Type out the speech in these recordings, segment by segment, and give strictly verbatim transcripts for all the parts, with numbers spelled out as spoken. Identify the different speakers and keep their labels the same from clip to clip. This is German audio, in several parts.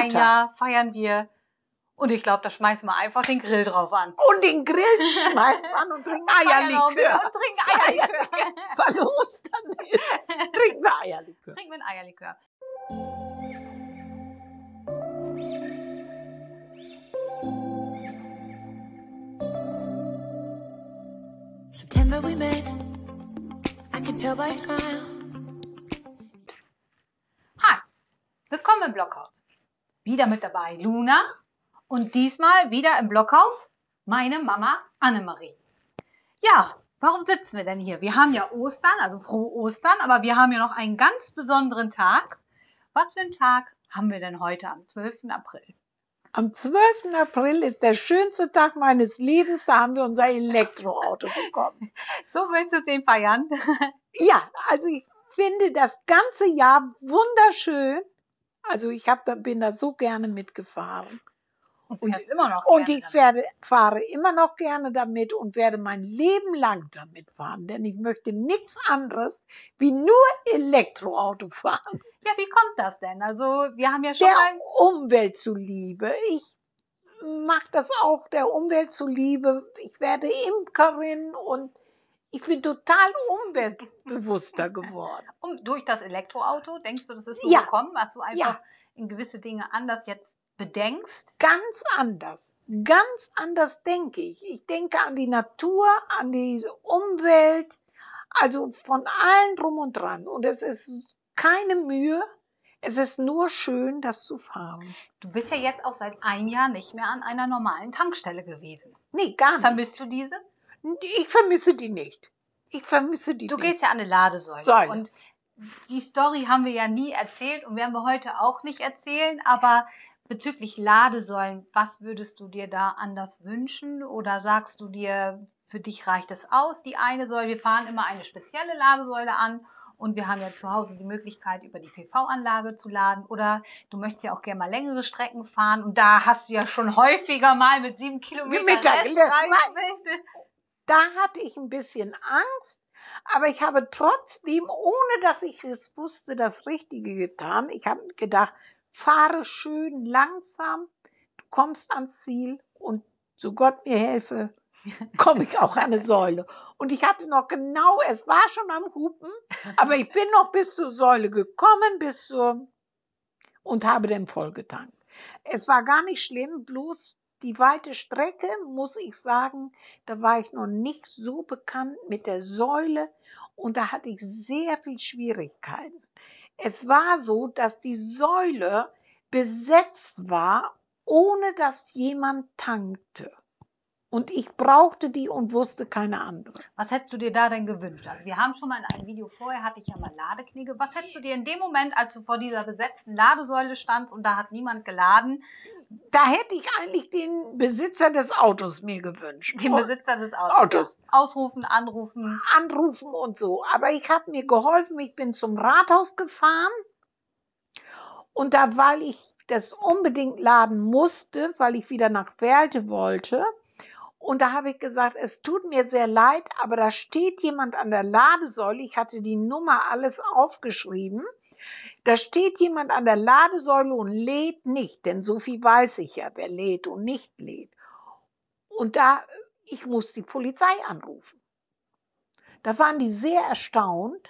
Speaker 1: ein Jahr feiern wir. Und ich glaube, da schmeißen wir einfach den Grill drauf an.
Speaker 2: Und den Grill schmeißen wir an und trinken Eierlikör.
Speaker 1: Und trinken Eierlikör.
Speaker 2: Weil Ostern ist, trinken wir Eierlikör.
Speaker 1: Trinken wir ein Eierlikör.
Speaker 3: September we met. I can tell by your smile.
Speaker 1: Hi, willkommen im Blockhaus. Wieder mit dabei Luna und diesmal wieder im Blockhaus meine Mama Annemarie. Ja, warum sitzen wir denn hier? Wir haben ja Ostern, also frohe Ostern, aber wir haben ja noch einen ganz besonderen Tag. Was für einen Tag haben wir denn heute am zwölften April?
Speaker 2: Am zwölften April ist der schönste Tag meines Lebens, da haben wir unser Elektroauto bekommen.
Speaker 1: So möchtest du den feiern?
Speaker 2: Ja, also ich finde das ganze Jahr wunderschön. Also ich hab, da, bin da so gerne mitgefahren.
Speaker 1: Und, und, immer noch
Speaker 2: und ich werde, fahre immer noch gerne damit und werde mein Leben lang damit fahren. Denn ich möchte nichts anderes wie nur Elektroauto fahren.
Speaker 1: Ja, wie kommt das denn? Also wir haben ja schon
Speaker 2: der
Speaker 1: mal...
Speaker 2: Umwelt zuliebe. Ich mache das auch der Umwelt zuliebe. Ich werde Imkerin und ich bin total umweltbewusster geworden.
Speaker 1: Und durch das Elektroauto, denkst du, das ist so
Speaker 2: ja.
Speaker 1: gekommen, dass du einfach
Speaker 2: ja.
Speaker 1: in gewisse Dinge anders jetzt bedenkst?
Speaker 2: Ganz anders. Ganz anders denke ich. Ich denke an die Natur, an die Umwelt, also von allen drum und dran. Und es ist keine Mühe. Es ist nur schön, das zu fahren.
Speaker 1: Du bist ja jetzt auch seit einem Jahr nicht mehr an einer normalen Tankstelle gewesen.
Speaker 2: Nee, gar nicht.
Speaker 1: Vermisst du diese?
Speaker 2: Ich vermisse die nicht. Ich vermisse die
Speaker 1: Du
Speaker 2: nicht.
Speaker 1: gehst ja an eine Ladesäule.
Speaker 2: Säule.
Speaker 1: Und die Story haben wir ja nie erzählt und werden wir heute auch nicht erzählen. Aber bezüglich Ladesäulen, was würdest du dir da anders wünschen? Oder sagst du dir, für dich reicht es aus, die eine Säule? Wir fahren immer eine spezielle Ladesäule an. Und wir haben ja zu Hause die Möglichkeit, über die P V-Anlage zu laden. Oder du möchtest ja auch gerne mal längere Strecken fahren. Und da hast du ja schon häufiger mal mit sieben Kilometern
Speaker 2: Restreife. Da hatte ich ein bisschen Angst. Aber ich habe trotzdem, ohne dass ich es wusste, das Richtige getan. Ich habe gedacht, fahre schön langsam. Du kommst ans Ziel. Und so Gott mir helfe, komme ich auch an eine Säule. Und ich hatte noch genau, es war schon am Hupen, aber ich bin noch bis zur Säule gekommen, bis zur, und habe dann vollgetankt. Es war gar nicht schlimm, bloß die weite Strecke, muss ich sagen, da war ich noch nicht so bekannt mit der Säule und da hatte ich sehr viel Schwierigkeiten. Es war so, dass die Säule besetzt war, ohne dass jemand tankte. Und ich brauchte die und wusste keine andere.
Speaker 1: Was hättest du dir da denn gewünscht? Also wir haben schon mal in einem Video vorher, hatte ich ja mal Ladeknigge. Was hättest du dir in dem Moment, als du vor dieser besetzten Ladesäule standst und da hat niemand geladen?
Speaker 2: Da hätte ich eigentlich den Besitzer des Autos mir gewünscht.
Speaker 1: Den Besitzer des Autos.
Speaker 2: Autos.
Speaker 1: Ja. Ausrufen, anrufen.
Speaker 2: Anrufen und so. Aber ich habe mir geholfen, ich bin zum Rathaus gefahren. Und da, weil ich das unbedingt laden musste, weil ich wieder nach Werlte wollte, und da habe ich gesagt, es tut mir sehr leid, aber da steht jemand an der Ladesäule. Ich hatte die Nummer alles aufgeschrieben. Da steht jemand an der Ladesäule und lädt nicht, denn so viel weiß ich ja, wer lädt und nicht lädt. Und da, ich muss die Polizei anrufen. Da waren die sehr erstaunt,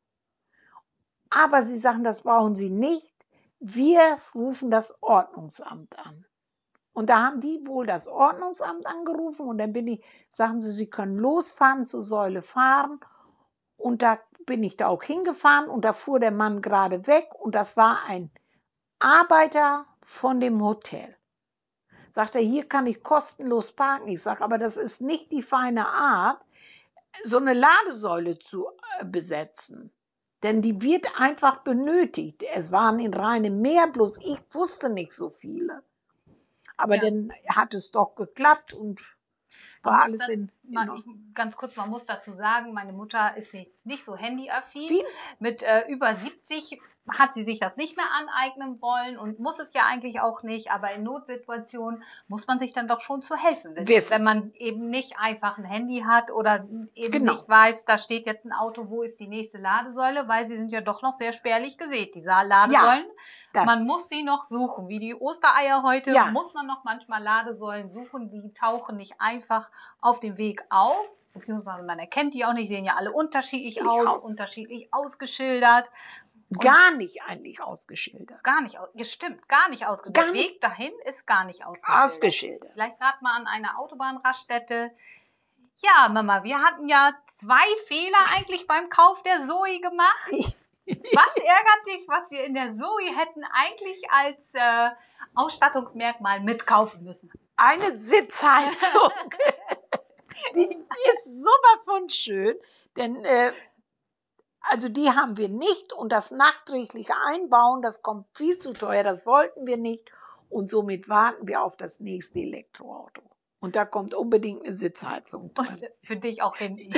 Speaker 2: aber sie sagen, das brauchen sie nicht. Wir rufen das Ordnungsamt an. Und da haben die wohl das Ordnungsamt angerufen und dann bin ich, sagen sie, sie können losfahren, zur Säule fahren. Und da bin ich da auch hingefahren und da fuhr der Mann gerade weg und das war ein Arbeiter von dem Hotel. Sagt er, hier kann ich kostenlos parken. Ich sage, aber das ist nicht die feine Art, so eine Ladesäule zu besetzen. Denn die wird einfach benötigt. Es waren in reinem Meer, bloß ich wusste nicht so viele. Aber ja. Dann hat es doch geklappt und war alles
Speaker 1: das,
Speaker 2: in...
Speaker 1: man, ich, ganz kurz, man muss dazu sagen, meine Mutter ist nicht, nicht so handyaffin.
Speaker 2: Wie?
Speaker 1: Mit äh, über siebzig hat sie sich das nicht mehr aneignen wollen und muss es ja eigentlich auch nicht. Aber in Notsituationen muss man sich dann doch schon zu helfen wissen.
Speaker 2: Wissen.
Speaker 1: Wenn man eben nicht einfach ein Handy hat oder eben
Speaker 2: Genau.
Speaker 1: nicht weiß, da steht jetzt ein Auto, wo ist die nächste Ladesäule, weil sie sind ja doch noch sehr spärlich gesät, die Sa- Ladesäulen.
Speaker 2: das-
Speaker 1: Man muss sie noch suchen. Wie die Ostereier heute
Speaker 2: Ja.
Speaker 1: muss man noch manchmal Ladesäulen suchen. Die tauchen nicht einfach auf dem Weg auf, beziehungsweise man erkennt die auch nicht, sehen ja alle unterschiedlich
Speaker 2: Nicht
Speaker 1: aus,
Speaker 2: aus.
Speaker 1: unterschiedlich ausgeschildert.
Speaker 2: Gar nicht eigentlich ausgeschildert.
Speaker 1: Gar nicht, aus- ja, stimmt, gar nicht ausgeschildert.
Speaker 2: Gar
Speaker 1: Der
Speaker 2: nicht-
Speaker 1: Weg dahin ist gar nicht ausgeschildert.
Speaker 2: Ausgeschildert.
Speaker 1: Vielleicht gerade mal an einer Autobahnraststätte. Ja, Mama, wir hatten ja zwei Fehler eigentlich beim Kauf der Zoe gemacht. Was ärgert dich, was wir in der Zoe hätten eigentlich als äh, Ausstattungsmerkmal mitkaufen müssen?
Speaker 2: Eine Sitzheizung. Die ist sowas von schön, denn äh, also die haben wir nicht und das nachträgliche Einbauen, das kommt viel zu teuer, das wollten wir nicht und somit warten wir auf das nächste Elektroauto. Und da kommt unbedingt eine Sitzheizung drin.
Speaker 1: Und für dich auch hinten.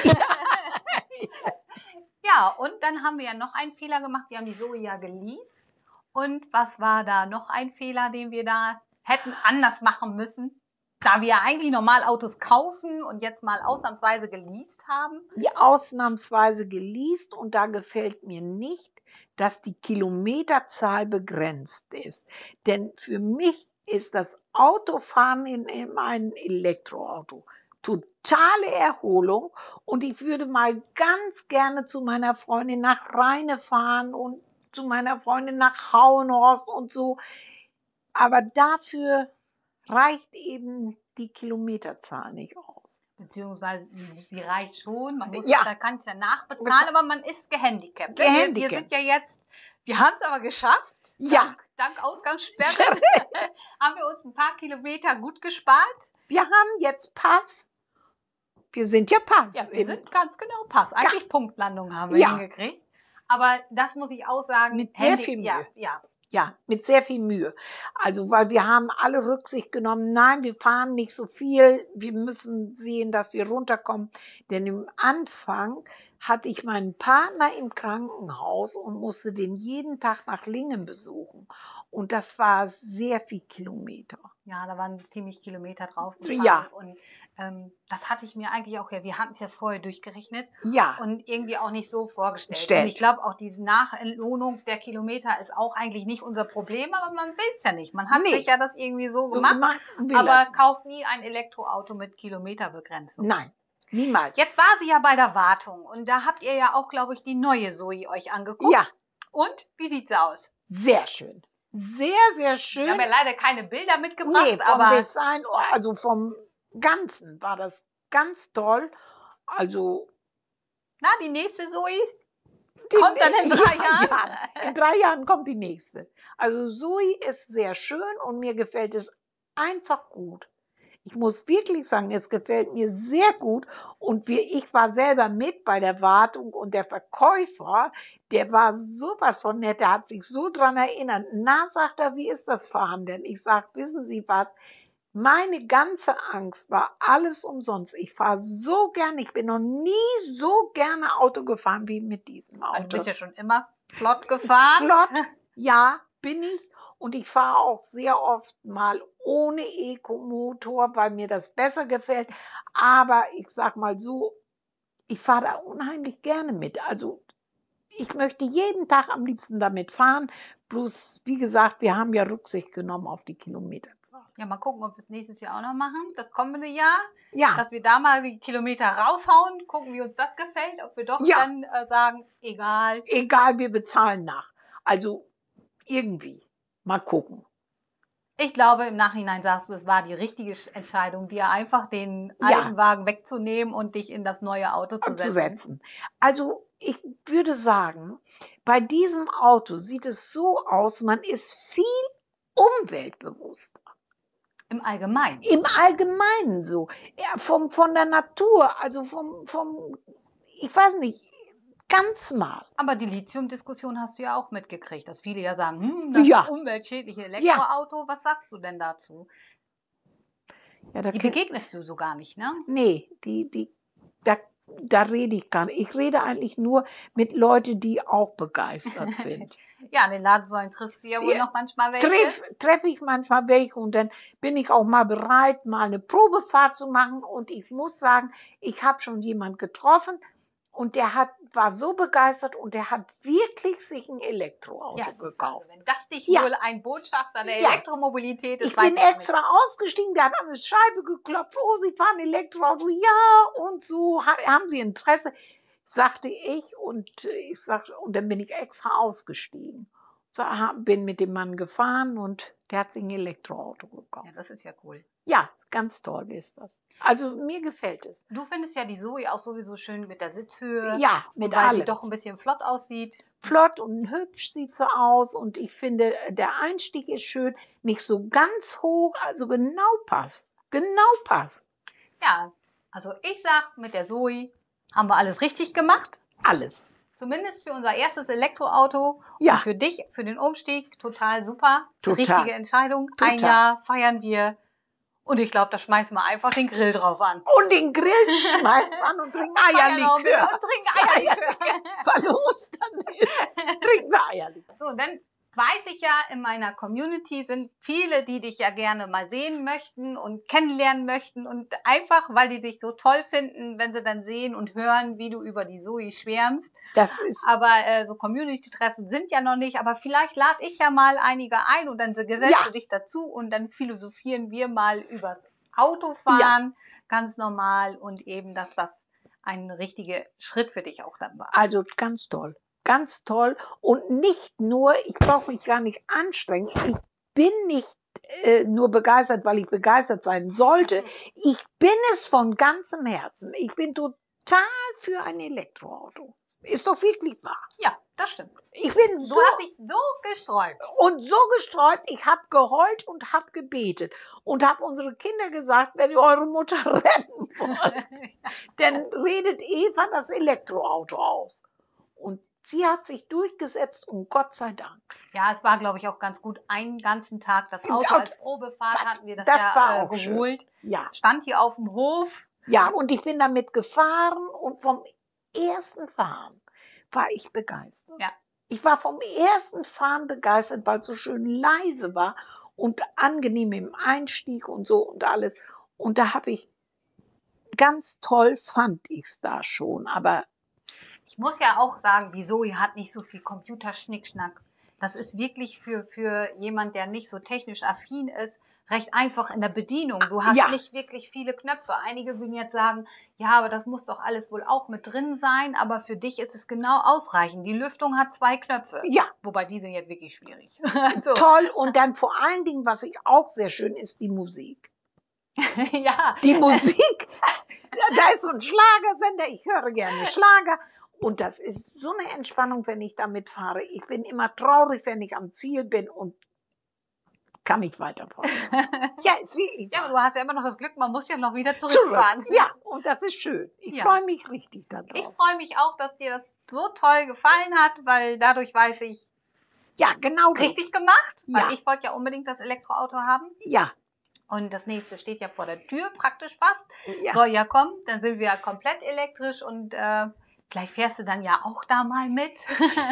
Speaker 1: Ja, und dann haben wir ja noch einen Fehler gemacht. Wir haben die Zoe ja geleast. Und was war da noch ein Fehler, den wir da hätten anders machen müssen? Da wir eigentlich normal Autos kaufen und jetzt mal ausnahmsweise geleast haben.
Speaker 2: Die ausnahmsweise geleast und da gefällt mir nicht, dass die Kilometerzahl begrenzt ist. Denn für mich ist das Autofahren in, in einem Elektroauto totale Erholung und ich würde mal ganz gerne zu meiner Freundin nach Rheine fahren und zu meiner Freundin nach Hauenhorst und so. Aber dafür reicht eben die Kilometerzahl nicht aus.
Speaker 1: Beziehungsweise sie, sie reicht schon. Man muss
Speaker 2: Ja.
Speaker 1: es, da kann es ja nachbezahlen, aber man ist gehandicapt. Wir, wir
Speaker 2: Gehandicapt.
Speaker 1: sind ja jetzt, wir haben es aber geschafft.
Speaker 2: Ja.
Speaker 1: Dank, dank Ausgangssperre haben wir uns ein paar Kilometer gut gespart.
Speaker 2: Wir haben jetzt Pass. Wir sind ja Pass.
Speaker 1: Ja, wir
Speaker 2: In-
Speaker 1: sind ganz genau Pass. Eigentlich Punktlandung haben wir
Speaker 2: Ja.
Speaker 1: hingekriegt. Aber das muss ich auch sagen.
Speaker 2: Mit sehr
Speaker 1: Handy-
Speaker 2: viel Mühe.
Speaker 1: Ja, ja.
Speaker 2: Ja, mit sehr viel Mühe. Also, weil wir haben alle Rücksicht genommen. Nein, wir fahren nicht so viel. Wir müssen sehen, dass wir runterkommen. Denn im Anfang hatte ich meinen Partner im Krankenhaus und musste den jeden Tag nach Lingen besuchen. Und das war sehr viel Kilometer.
Speaker 1: Ja, da waren ziemlich Kilometer drauf gefahren.
Speaker 2: Ja.
Speaker 1: Und ähm, das hatte ich mir eigentlich auch, ja, wir hatten es ja vorher durchgerechnet
Speaker 2: Ja,
Speaker 1: und irgendwie auch nicht so vorgestellt.
Speaker 2: Stellt.
Speaker 1: Und ich glaube auch, diese Nachentlohnung der Kilometer ist auch eigentlich nicht unser Problem, aber man will es ja nicht. Man hat
Speaker 2: Nee.
Speaker 1: sich ja das irgendwie so,
Speaker 2: so
Speaker 1: gemacht,
Speaker 2: gemacht und will
Speaker 1: aber
Speaker 2: das.
Speaker 1: kauft nie ein Elektroauto mit Kilometerbegrenzung.
Speaker 2: Nein, niemals.
Speaker 1: Jetzt war sie ja bei der Wartung und da habt ihr ja auch, glaube ich, die neue Zoe euch angeguckt.
Speaker 2: Ja,
Speaker 1: Und wie sieht's aus?
Speaker 2: sehr schön. Sehr, sehr schön.
Speaker 1: Wir haben ja leider keine Bilder mitgebracht,
Speaker 2: Nee, vom
Speaker 1: aber
Speaker 2: Design, also vom Ganzen war das ganz toll. Also
Speaker 1: na, die nächste Zoe
Speaker 2: die
Speaker 1: kommt dann in drei
Speaker 2: ja,
Speaker 1: Jahren.
Speaker 2: Ja, in drei Jahren kommt die nächste. Also Zoe ist sehr schön und mir gefällt es einfach gut. Ich muss wirklich sagen, es gefällt mir sehr gut und wir, ich war selber mit bei der Wartung und der Verkäufer, der war sowas von nett, der hat sich so dran erinnert. Na, sagt er, wie ist das Fahren denn? Ich sag, wissen Sie was? Meine ganze Angst war alles umsonst. Ich fahre so gerne, ich bin noch nie so gerne Auto gefahren wie mit diesem Auto.
Speaker 1: Also du bist ja schon immer flott gefahren.
Speaker 2: Flott, ja, bin ich. Und ich fahre auch sehr oft mal ohne Eco-Motor, weil mir das besser gefällt. Aber ich sag mal so, ich fahre da unheimlich gerne mit. Also ich möchte jeden Tag am liebsten damit fahren. Bloß, wie gesagt, wir haben ja Rücksicht genommen auf die Kilometerzahl.
Speaker 1: Ja, mal gucken, ob wir es nächstes Jahr auch noch machen. Das kommende Jahr.
Speaker 2: Ja,
Speaker 1: Dass wir da mal die Kilometer raushauen, gucken, wie uns das gefällt. Ob wir doch
Speaker 2: Ja.
Speaker 1: dann äh, sagen, egal.
Speaker 2: egal, wir bezahlen nach. Also irgendwie. Mal gucken.
Speaker 1: Ich glaube, im Nachhinein sagst du, es war die richtige Entscheidung, dir einfach den
Speaker 2: Ja.
Speaker 1: alten Wagen wegzunehmen und dich in das neue Auto zu setzen.
Speaker 2: Abzusetzen. Also ich würde sagen, bei diesem Auto sieht es so aus, man ist viel umweltbewusster.
Speaker 1: Im Allgemeinen.
Speaker 2: Im Allgemeinen so. Ja, vom, von der Natur, also vom, vom, ich weiß nicht, ganz mal.
Speaker 1: Aber die Lithium-Diskussion hast du ja auch mitgekriegt, dass viele ja sagen, hm, das
Speaker 2: Ja.
Speaker 1: umweltschädliche Elektroauto. Was sagst du denn dazu?
Speaker 2: Ja, da
Speaker 1: Die
Speaker 2: kenn-
Speaker 1: begegnest du so gar nicht, ne?
Speaker 2: Nee, die, die, da, da rede ich gar nicht. Ich rede eigentlich nur mit Leuten, die auch begeistert sind.
Speaker 1: Ja, an den Ladesäulen triffst du ja wohl
Speaker 2: Die-
Speaker 1: noch manchmal welche.
Speaker 2: Treffe treff ich manchmal welche und dann bin ich auch mal bereit, mal eine Probefahrt zu machen. Und ich muss sagen, ich habe schon jemand getroffen und der hat, war so begeistert und der hat wirklich sich ein Elektroauto
Speaker 1: Ja,
Speaker 2: gekauft.
Speaker 1: also wenn das dich
Speaker 2: Ja.
Speaker 1: wohl ein Botschafter der
Speaker 2: Ja.
Speaker 1: Elektromobilität ist,
Speaker 2: Ich
Speaker 1: weiß
Speaker 2: bin
Speaker 1: ich auch
Speaker 2: extra ausgestiegen, der hat an die Scheibe geklopft. Oh, Sie fahren Elektroauto. Ja, und so. Ha- Haben Sie Interesse? Sagte ich und äh, ich sagte, und dann bin ich extra ausgestiegen. So, ha- bin mit dem Mann gefahren und der hat sich ein Elektroauto
Speaker 1: nicht. Ja,
Speaker 2: gekauft.
Speaker 1: das ist ja cool.
Speaker 2: Ja, ganz toll ist das. Also mir gefällt es.
Speaker 1: Du findest ja die Zoe auch sowieso schön mit der Sitzhöhe.
Speaker 2: Ja,
Speaker 1: und
Speaker 2: mit
Speaker 1: weil sie
Speaker 2: allem.
Speaker 1: doch ein bisschen flott aussieht.
Speaker 2: Flott und hübsch sieht sie aus und ich finde, der Einstieg ist schön, nicht so ganz hoch, also genau passt. Genau passt.
Speaker 1: Ja, also ich sag, mit der Zoe haben wir alles richtig gemacht.
Speaker 2: Alles.
Speaker 1: Zumindest für unser erstes Elektroauto.
Speaker 2: Ja.
Speaker 1: Und für dich, für den Umstieg, total super.
Speaker 2: Total.
Speaker 1: Richtige Entscheidung.
Speaker 2: Total.
Speaker 1: Ein Jahr feiern wir. Und ich glaube, da schmeißen wir einfach den Grill drauf an.
Speaker 2: Und den Grill schmeißt man und trinkt
Speaker 1: Feiern auch wieder
Speaker 2: Eierlikör.
Speaker 1: und trinken Eierlikör.
Speaker 2: Weil Ostern ist, trinken wir Eierlikör.
Speaker 1: So, dann weiß ich ja, in meiner Community sind viele, die dich ja gerne mal sehen möchten und kennenlernen möchten und einfach, weil die dich so toll finden, wenn sie dann sehen und hören, wie du über die Zoe schwärmst.
Speaker 2: Das ist,
Speaker 1: Aber äh, so Community-Treffen sind ja noch nicht, aber vielleicht lade ich ja mal einige ein und dann gesetzt
Speaker 2: Ja.
Speaker 1: du dich dazu und dann philosophieren wir mal über Autofahren, ganz normal und eben, dass das ein richtiger Schritt für dich auch dann war.
Speaker 2: also ganz toll. Ganz toll. Und nicht nur, ich brauche mich gar nicht anstrengen. Ich bin nicht äh, nur begeistert, weil ich begeistert sein sollte. Ich bin es von ganzem Herzen. Ich bin total für ein Elektroauto. Ist doch wirklich wahr.
Speaker 1: Ja, das stimmt.
Speaker 2: Ich bin
Speaker 1: Du
Speaker 2: so
Speaker 1: hast dich so gesträubt.
Speaker 2: und so gesträubt, ich habe geheult und habe gebetet und habe unsere Kinder gesagt, wenn ihr eure Mutter retten wollt, dann redet Eva das Elektroauto aus. Und sie hat sich durchgesetzt und Gott sei Dank.
Speaker 1: Ja, es war, glaube ich, auch ganz gut. Einen ganzen Tag das Auto
Speaker 2: Und
Speaker 1: als Probefahrt
Speaker 2: das-
Speaker 1: hatten wir das,
Speaker 2: das
Speaker 1: ja
Speaker 2: war
Speaker 1: äh,
Speaker 2: auch schön.
Speaker 1: geholt.
Speaker 2: Ja,
Speaker 1: Stand hier auf dem Hof.
Speaker 2: ja, und ich bin damit gefahren und vom ersten Fahren war ich begeistert.
Speaker 1: Ja.
Speaker 2: Ich war vom ersten Fahren begeistert, weil es so schön leise war und angenehm im Einstieg und so und alles. Und da habe ich, ganz toll fand ich es da schon, aber
Speaker 1: Ich muss ja auch sagen, die Zoe hat nicht so viel Computerschnickschnack. Das ist wirklich für, für jemand, der nicht so technisch affin ist, recht einfach in der Bedienung. Du hast
Speaker 2: Ja.
Speaker 1: nicht wirklich viele Knöpfe. Einige würden jetzt sagen, ja, aber das muss doch alles wohl auch mit drin sein. Aber für dich ist es genau ausreichend. Die Lüftung hat zwei Knöpfe.
Speaker 2: ja,
Speaker 1: Wobei die sind jetzt wirklich schwierig. Also,
Speaker 2: toll. Und dann vor allen Dingen, was ich auch sehr schön ist, die Musik.
Speaker 1: ja.
Speaker 2: Die Musik, da ist so ein Schlagersender, ich höre gerne Schlager. Und das ist so eine Entspannung, wenn ich damit fahre. Ich bin immer traurig, wenn ich am Ziel bin und kann nicht weiterfahren. Ja, ist wirklich
Speaker 1: Ja,
Speaker 2: wahr.
Speaker 1: aber du hast ja immer noch das Glück, man muss ja noch wieder
Speaker 2: Zurück.
Speaker 1: zurückfahren.
Speaker 2: Ja, und das ist schön. Ich
Speaker 1: Ja.
Speaker 2: freue mich richtig darauf.
Speaker 1: Ich freue mich auch, dass dir das so toll gefallen hat, weil dadurch weiß ich,
Speaker 2: Ja, genau so.
Speaker 1: richtig gemacht, weil
Speaker 2: Ja.
Speaker 1: ich wollte ja unbedingt das Elektroauto haben.
Speaker 2: Ja,
Speaker 1: Und das nächste steht ja vor der Tür, praktisch fast.
Speaker 2: ja.
Speaker 1: Soll ja kommen, dann sind wir ja komplett elektrisch und äh, vielleicht fährst du dann ja auch da mal mit.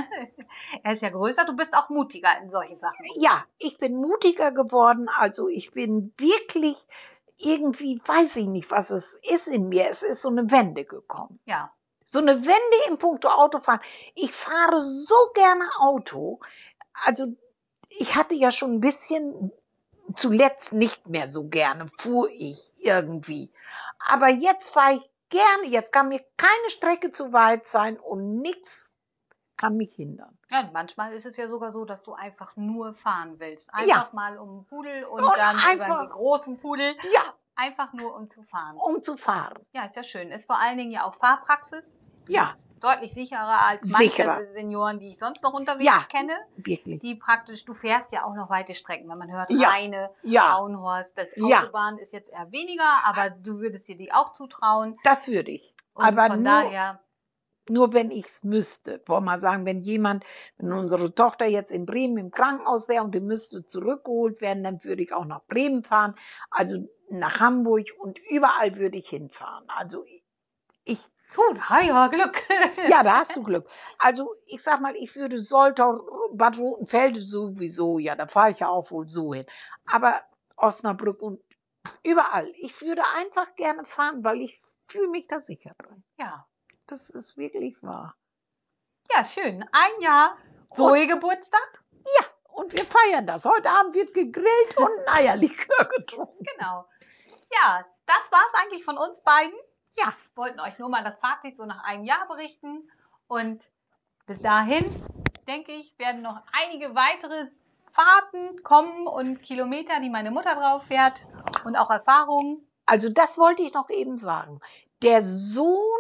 Speaker 1: Er ist ja größer, du bist auch mutiger in solchen Sachen.
Speaker 2: Ja, ich bin mutiger geworden. Also ich bin wirklich irgendwie, weiß ich nicht, was es ist in mir. Es ist so eine Wende gekommen.
Speaker 1: Ja,
Speaker 2: So eine Wende im Punkto Autofahren. Ich fahre so gerne Auto. Also ich hatte ja schon ein bisschen, zuletzt nicht mehr so gerne, fuhr ich irgendwie. Aber jetzt fahre ich gerne. Jetzt kann mir keine Strecke zu weit sein und nichts kann mich hindern.
Speaker 1: ja, und manchmal ist es ja sogar so, dass du einfach nur fahren willst. Einfach
Speaker 2: Ja.
Speaker 1: mal um den Pudel und,
Speaker 2: Und
Speaker 1: dann
Speaker 2: einfach-
Speaker 1: über den großen Pudel.
Speaker 2: Ja,
Speaker 1: Einfach nur um zu fahren.
Speaker 2: um zu fahren.
Speaker 1: Ja, ist ja schön. Ist vor allen Dingen ja auch Fahrpraxis.
Speaker 2: Ja.
Speaker 1: Ist deutlich sicherer als manche
Speaker 2: Sicherer.
Speaker 1: Senioren, die ich sonst noch unterwegs
Speaker 2: Ja.
Speaker 1: kenne.
Speaker 2: Wirklich.
Speaker 1: Die praktisch, du fährst ja auch noch weite Strecken. Wenn man hört,
Speaker 2: Ja.
Speaker 1: Rheine,
Speaker 2: Ja.
Speaker 1: Frauenhorst, das
Speaker 2: Ja.
Speaker 1: Autobahn ist jetzt eher weniger, aber du würdest dir die auch zutrauen.
Speaker 2: Das würde ich.
Speaker 1: Und
Speaker 2: Aber
Speaker 1: von
Speaker 2: nur,
Speaker 1: daher,
Speaker 2: nur wenn ich es müsste. Wollen wir mal sagen, wenn jemand, wenn unsere Tochter jetzt in Bremen im Krankenhaus wäre und die müsste zurückgeholt werden, dann würde ich auch nach Bremen fahren, also nach Hamburg und überall würde ich hinfahren. Also ich, ich
Speaker 1: Gut, habe ich aber Glück.
Speaker 2: ja, da hast du Glück. Also ich sag mal, ich würde Soltau, Bad Rotenfelde sowieso, ja, da fahre ich ja auch wohl so hin. Aber Osnabrück und überall. Ich würde einfach gerne fahren, weil ich fühle mich da sicher drin.
Speaker 1: Ja.
Speaker 2: Das ist wirklich wahr.
Speaker 1: Ja, schön. Ein Jahr Zoe-Geburtstag.
Speaker 2: Ja, und wir feiern das. Heute Abend wird gegrillt und ein Eierlikör getrunken.
Speaker 1: Genau. Ja, das war's eigentlich von uns beiden.
Speaker 2: Ja,
Speaker 1: Wollten euch nur mal das Fazit so nach einem Jahr berichten. Und bis dahin, denke ich, werden noch einige weitere Fahrten kommen und Kilometer, die meine Mutter drauf fährt und auch Erfahrungen.
Speaker 2: also das wollte ich noch eben sagen. Der Sohn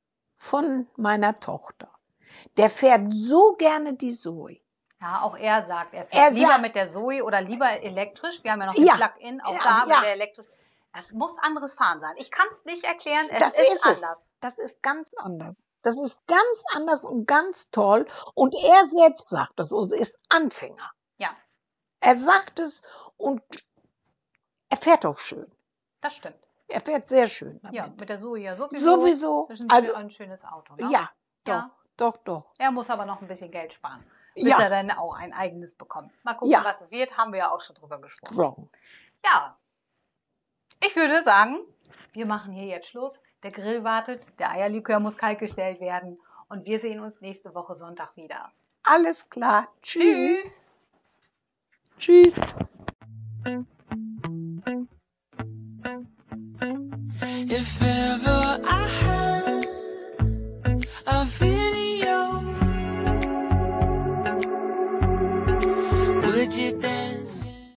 Speaker 2: von meiner Tochter, der fährt so gerne die Zoe.
Speaker 1: Ja, auch er sagt, er fährt
Speaker 2: Er
Speaker 1: lieber
Speaker 2: sagt-
Speaker 1: mit der Zoe oder lieber elektrisch. Wir haben ja noch den
Speaker 2: Ja.
Speaker 1: Plug-in, auch
Speaker 2: Ja,
Speaker 1: da haben
Speaker 2: ja.
Speaker 1: wir elektrisch. Das muss anderes Fahren sein. Ich kann es nicht erklären, es
Speaker 2: Das
Speaker 1: ist,
Speaker 2: ist
Speaker 1: anders.
Speaker 2: es. Das ist ganz anders. Das ist ganz anders und ganz toll. Und er selbst sagt das, also ist Anfänger.
Speaker 1: Ja,
Speaker 2: Er sagt es und er fährt auch schön.
Speaker 1: das stimmt.
Speaker 2: Er fährt sehr schön damit.
Speaker 1: Ja, mit der Zoe ja sowieso.
Speaker 2: Sowieso.
Speaker 1: Das ist ein,
Speaker 2: Also,
Speaker 1: schön- ein schönes Auto. Ne?
Speaker 2: ja, doch,
Speaker 1: Ja.
Speaker 2: doch, doch.
Speaker 1: Er muss aber noch ein bisschen Geld sparen, bis
Speaker 2: Ja.
Speaker 1: er dann auch ein eigenes bekommt. Mal gucken,
Speaker 2: Ja.
Speaker 1: was es wird. Haben wir ja auch schon drüber gesprochen.
Speaker 2: Gesprochen.
Speaker 1: Ja, ich würde sagen, wir machen hier jetzt Schluss. Der Grill wartet, der Eierlikör muss kalt gestellt werden und wir sehen uns nächste Woche Sonntag wieder.
Speaker 2: Alles klar. Tschüss. Tschüss.
Speaker 3: If ever I had a feeling